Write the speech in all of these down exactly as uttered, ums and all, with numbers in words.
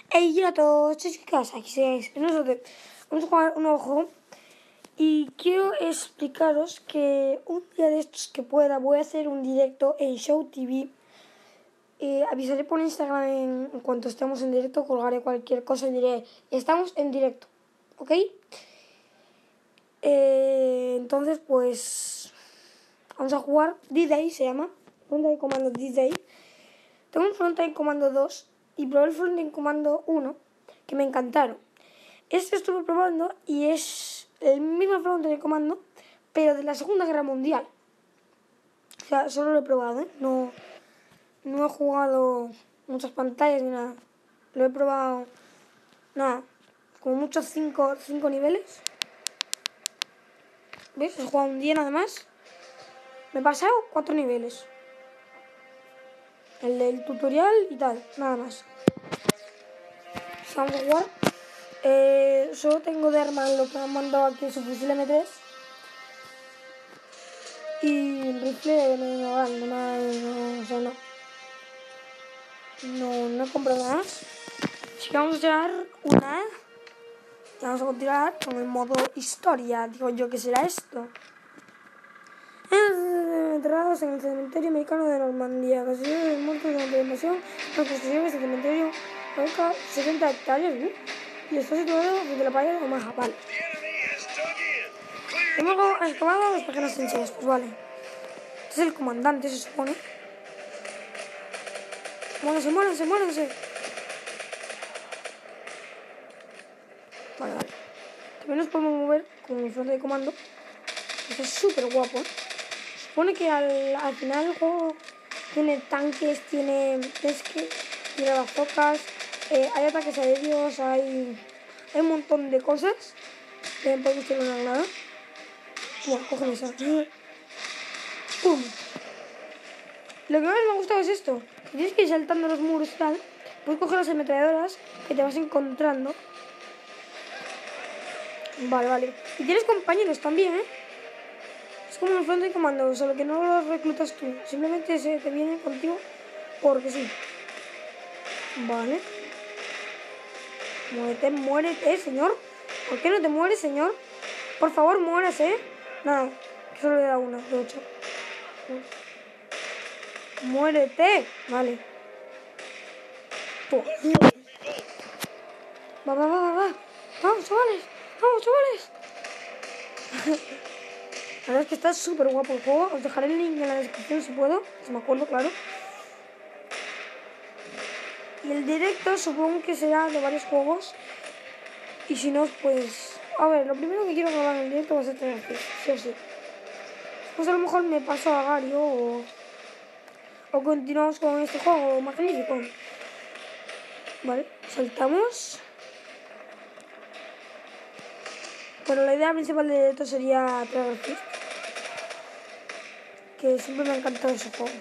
Hey, hola a todos, chicas, aquí seguís. Nosotros vamos a jugar un nuevo juego y quiero explicaros que un día de estos que pueda voy a hacer un directo en Show T V. Eh, avisaré por Instagram en, en cuanto estemos en directo, colgaré cualquier cosa y diré, estamos en directo, ¿ok? Eh, entonces, pues, vamos a jugar D-Day, se llama, Frontline Commando D-Day. Tengo un Frontline Commando dos y probé el Frontline Commando uno, que me encantaron. Este estuve probando y es el mismo Frontline Commando, pero de la Segunda Guerra Mundial. O sea, solo lo he probado, ¿eh? No, no he jugado muchas pantallas ni nada. Lo he probado, nada, como muchos cinco, cinco niveles. ¿Ves? He jugado un día nada más. Me he pasado cuatro niveles. El del tutorial y tal, nada más. Vamos a jugar. Eh, solo tengo de arma lo que me han mandado aquí, su fusil M tres. Y el rifle no, no vale, no, no, o sea, no. No, no he comprado nada más. Así que vamos a llevar una. Y vamos a continuar con el modo historia. Digo yo, ¿qué será esto? Enterrados en el cementerio americano de Normandía. Casi de muertos durante la invasión. Los construcciones del cementerio abarca setenta hectáreas. ¿eh? Y está situado desde la playa de Omaha. Vale. Hemos excavado las pequeñas trincheras. Pues vale. Este es el comandante, se supone. Muéranse, muéranse, muéranse. Vale, vale. También nos podemos mover con el frente de comando. Esto es súper guapo. Se supone que al, al final el juego tiene tanques, tiene pesque, tiene bazocas, eh, hay ataques aéreos, hay, hay un montón de cosas. También podemos tener una granada. Bueno, cógeme esa. ¡Pum! Lo que más me ha gustado es esto. Si tienes que ir saltando los muros y tal, puedes coger las ametralladoras que te vas encontrando. Vale, vale. Y tienes compañeros también, ¿eh? Es como un frente de comando, solo que no los reclutas tú. Simplemente se te vienen contigo porque sí. Vale. Muérete, muérete, señor. ¿Por qué no te mueres, señor? Por favor, mueras, ¿eh? Nada, que solo le da una, de ocho. Muérete. Vale. Va, va, va, va, va. Vamos, chavales. Vamos, chavales. La verdad es que está súper guapo el juego. Os dejaré el link en la descripción si puedo. Si me acuerdo, claro. Y el directo supongo que será de varios juegos. Y si no, pues... A ver, lo primero que quiero grabar en el directo va a ser tener que sí o sí. Pues a lo mejor me paso a Gario o... O continuamos con este juego magnífico. Vale, saltamos. Bueno, la idea principal del directo sería Travel Fist, que siempre me ha encantado ese juego.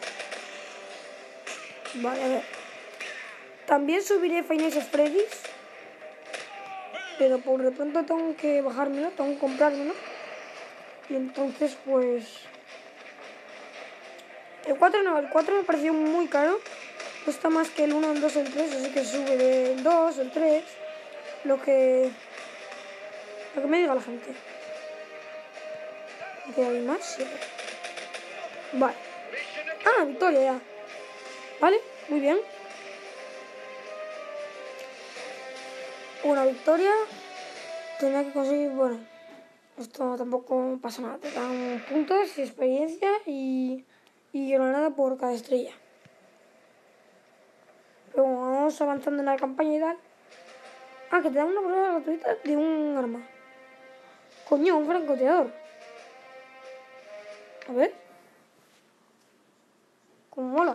Vale, a ver. También subiré Five Nights at Freddy's, pero por de pronto tengo que bajármelo, tengo que comprármelo. Y entonces, pues... El cuatro no, el cuatro me pareció muy caro. Cuesta más que el uno, el dos o el tres, así que sube del dos, el tres. Lo que... Lo que me diga la gente. ¿Qué hay más? Sí. Vale. Ah, victoria ya. Vale, muy bien. Una victoria. Tenía que conseguir, bueno, esto tampoco pasa nada. Te dan puntos y experiencia y, y granada por cada estrella. Pero vamos avanzando en la campaña y tal. Ah, que te dan una prueba gratuita de un arma. Coño, un francotirador. A ver. Como mola.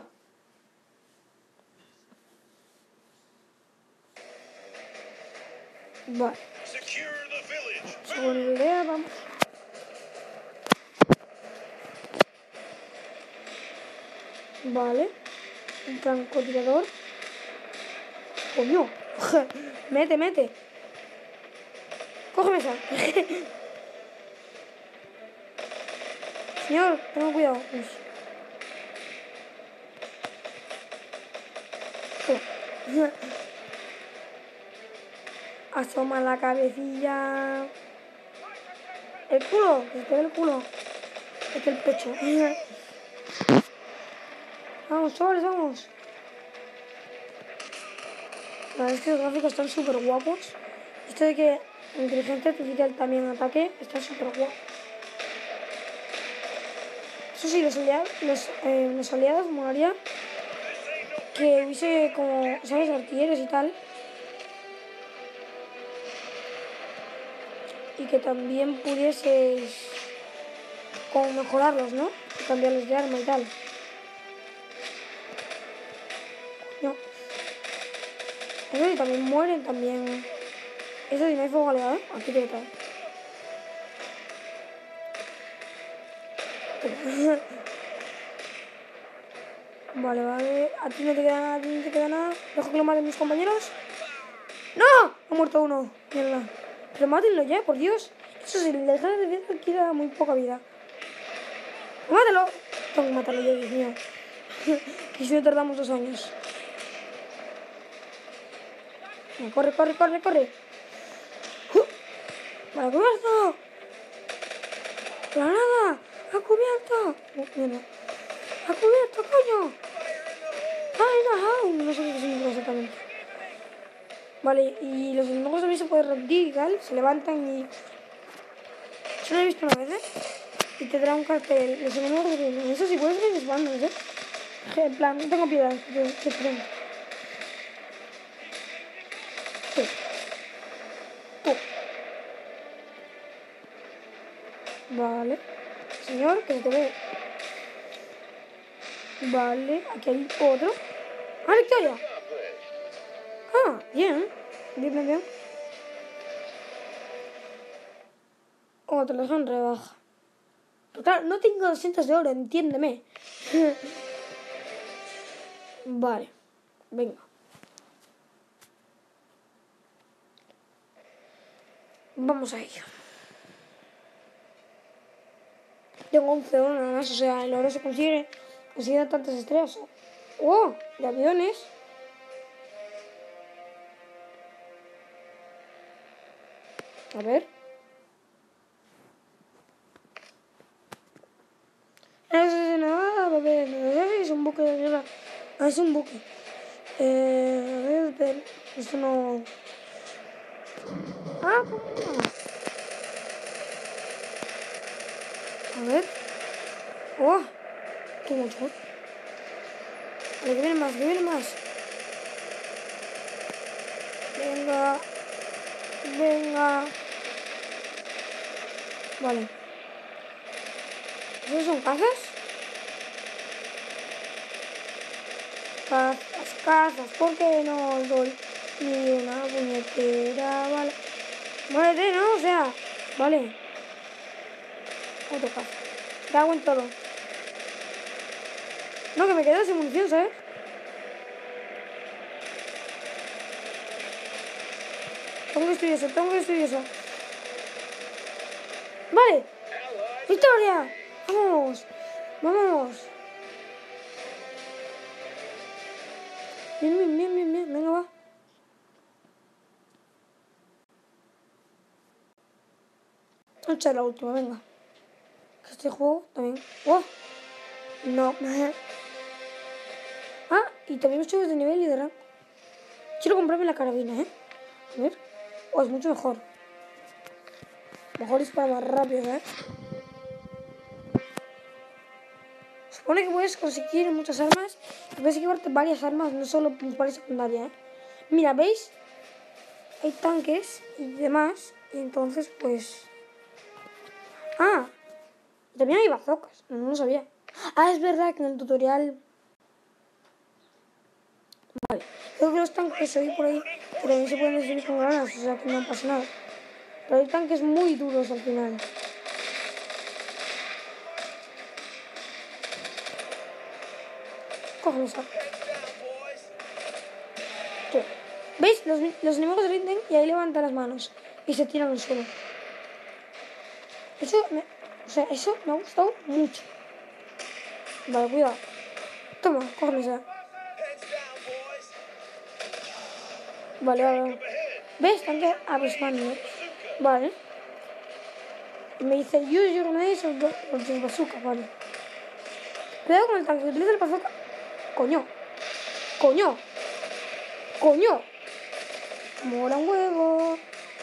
Vale. Según la idea, vamos. Vale. Un francotirador. Coño. Mete, mete. Cógeme esa. Señor, tengo cuidado. Asoma la cabecilla. El culo, que se te ve el culo. Es el pecho. Vamos, chavales, vamos. La verdad es que los gráficos están súper guapos. Esto de que la inteligencia artificial también ataque está súper guapo. Eso sí, los aliados, los, eh, los aliados molaría que hubiese como, ¿sabes? Artilleros y tal. Y que también pudieses como mejorarlos, ¿no? Y cambiarles de arma y tal. No. Eso sí, también mueren, también. Eso sí, no hay fuego aliado, ¿eh? Aquí te trae. Vale, vale. A ti no te queda nada, a ti no te queda nada. Dejo que lo maten mis compañeros. ¡No! Ha muerto uno. Mierda. Pero mátenlo ya, por Dios. Eso sí, le dejan de vida, queda muy poca vida. ¡Mátalo! Tengo que matarlo yo, Dios mío. Y si no tardamos dos años. Corre, corre, corre, corre. ¡Vale, cubierto! ¡Granada! ¡Ha cubierto! Oh, mierda. ¡Ha cubierto, coño! ¡Ay, no! No sé qué significa exactamente. Vale, y los enemigos también se pueden rendir y tal. Se levantan y... Yo lo he visto una vez, ¿eh? Y te trae un cartel. Los enemigos se rinden. Eso sí, puedes ir disparando, ¿eh? En plan, no tengo piedad. Te, te freno. Sí. Tú. Vale. Señor, que se te ve. Vale, aquí hay otro. ¡Ah, victoria! Ah, bien. Bien, bien, bien. Oh, te lo dejan rebaja. Pero claro, no tengo doscientos de oro, entiéndeme. Vale, venga. Vamos a ello. Tengo once oro nada más, o sea, el oro se consigue consiguiendo tantas estrellas. ¡Oh! De aviones. A ver. Es nada, bebé. Es un buque de guerra. Ah, es un buque. Eh, a ver, espera. Esto no. Ah, ¿cómo no? A ver. ¡Oh! ¡Qué mucho! Vale, que viene más, que viene más. Venga. Venga. Vale. ¿Esos son cazas? Cazas, cazas. ¿Por qué no doy ni una puñetera bala? Muérete, ¿no? O sea, vale. Otro caza. Te hago en todo. No, que me quedo sin munición, ¿sabes? Tengo que destruir eso, tengo que destruir eso. ¡Vale! ¡Victoria! ¡Vamos! ¡Vamos! Bien, bien, bien, bien, bien. Venga, va. Vamos a echar la última, venga. Este juego también... ¡Oh! No. Ah, y también los chicos de nivel y de rango. Quiero comprarme la carabina, ¿eh? A ver. Oh, es mucho mejor. Mejor dispara más rápido, ¿eh? Supone que puedes conseguir muchas armas. Puedes llevarte varias armas, no solo principal y secundaria, ¿eh? Mira, ¿veis? Hay tanques y demás. Y entonces, pues... Ah, también hay bazocas. No, no lo sabía. Ah, es verdad que en el tutorial... Vale. Creo que los tanques hay por ahí que también se pueden destruir con granadas, o sea que no pasa nada. Pero hay tanques muy duros al final. Coge esa. ¿Veis? Los, los enemigos se rinden y ahí levantan las manos y se tiran al suelo. Eso me, o sea, eso me ha gustado mucho. Vale, cuidado. Toma, cógeme esa. Vale, vale, vale. ¿Ves? Están que aproximando. Vale. Y me dice, use your grenades or your bazooka. Vale. Cuidado con el tanque, utiliza el bazooka. Coño. Coño. Coño. Mola un huevo.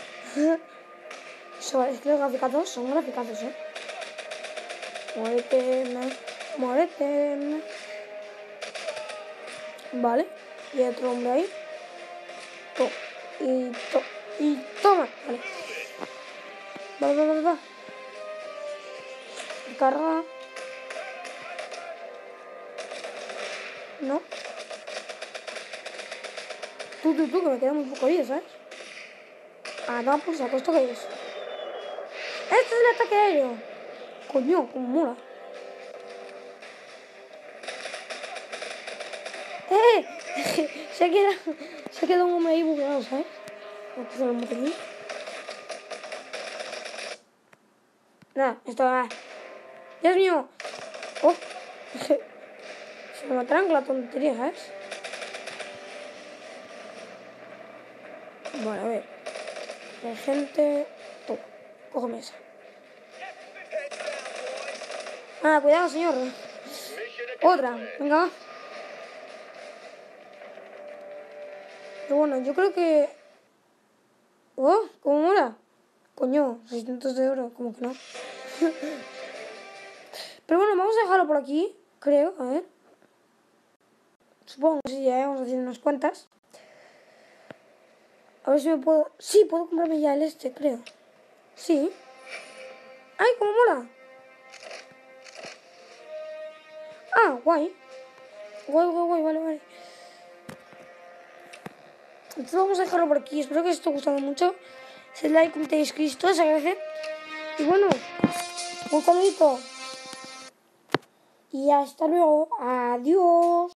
Eso, es que los graficazos son graficazos, eh. Muérete, muérete. Vale. Y otro hombre ahí. To y to y toma. Vale. Va, va, va, va. Carga. No. Tú, tú, tú, que me queda muy poco vida, ¿sabes? Ah, no, pues saco, ¿esto qué es? ¡Este es el ataque aéreo! Coño, como mola. ¡Eh! se ha quedado, se ha quedado un hombre ahí bugueado, ¿sabes? Vamos a hacer un aquí. Nada, esto va. ¡Dios mío! ¡Oh! Se me matarán con la tontería, ¿sabes? Bueno, a ver. Hay gente... Toma, cógeme esa. Ah, cuidado, señor. Otra, venga, va. Pero bueno, yo creo que... Oh, ¿cómo mola? Coño, seiscientos de oro, como que no. Pero bueno, vamos a dejarlo por aquí, creo, a ver. Supongo que sí, ya vamos haciendo unas cuantas. A ver si me puedo... Sí, puedo comprarme ya el este, creo. Sí. ¡Ay, cómo mola! Ah, guay. Guay, guay, guay, vale, vale. Entonces vamos a dejarlo por aquí. Espero que os esté gustando mucho. Si es like, comentáis, Cristo, se agradece. Y bueno, un saludito. Y hasta luego. Adiós.